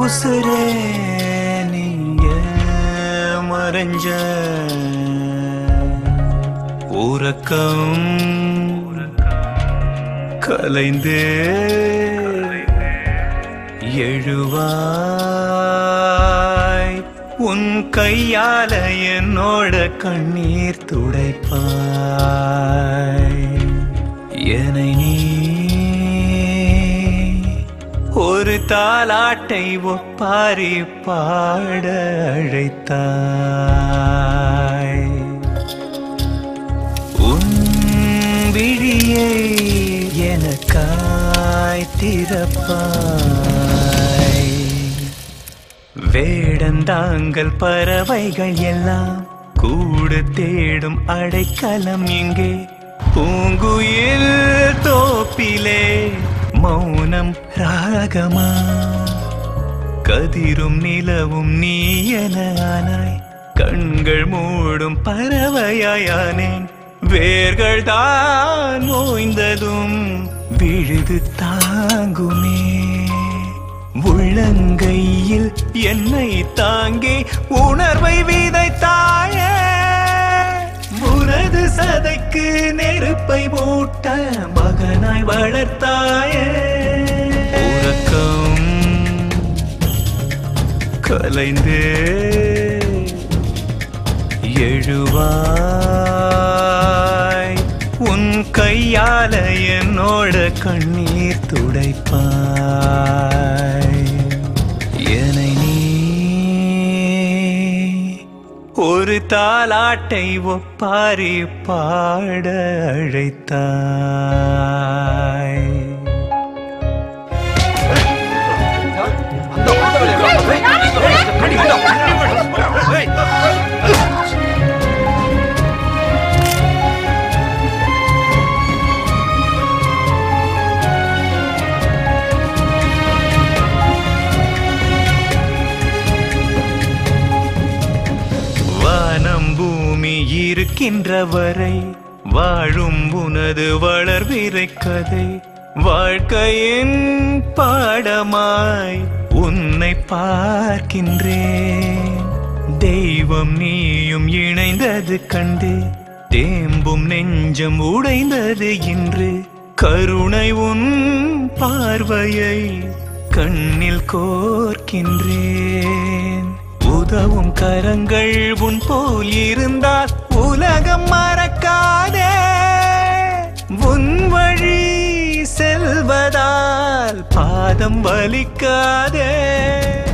உசுரே நீங்க மறைஞ்ச உறக்கம் கலைந்து எழுவாய் உன் கையால என்னோட கண்ணீர் துடைப்பாய் என்னை நீ ஒரு தாலாட்டை ஒப்பாரி பாட அழைத்தாய் உன் விழியை எனக்காய் திறப்பாய் வேடந்தாங்கள் பறவைகள் எல்லாம் கூடு தேடும் அடைக்கலம் எங்கே பூங்குயில் தோப்பிலே மௌனம் ராகமா கதிரும் நிலவும் நீ என ஆனாய் கண்கள் மூடும் பறவையானேன் வேர்கள் தான் ஓய்ந்ததும் விழுது தாங்குமே உள்ளங்கையில் என்னை தாங்கி உணர்வை விதைத்தாயே உனது சதைக்கு நெருப்பை மூட்ட மகனாய் வளர்த்தாயே உறக்கம் கலைந்து எழுவாய் உன் கையால என்னோட கண்ணீர் துடைப்பாய் என்னை நீ ஒரு தாலாட்டை ஒப்பாரி பாட அழைத்தாய் பூமி இருக்கின்ற வரை வாழும் உனது வளர்விரை கதை வாழ்க்கையின் பாடமாய் உன்னை பார்க்கின்றேன் தெய்வம் நீயும் இணைந்தது கண்டு தேம்பும் நெஞ்சம் உடைந்தது இன்று கருணை உன் பார்வையை கண்ணில் கோர்க்கின்றேன் உதவும் கரங்கள் உன் போல் இருந்தால் உலகம் மறக்காதே உன் வழி செல்வதால் பாதம் வலிக்காதே